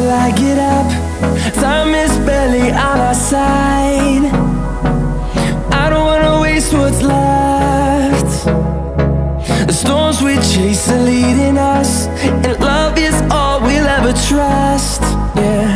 I get up, time is barely on our side. I don't wanna waste what's left. The storms we chase are leading us, and love is all we'll ever trust. Yeah.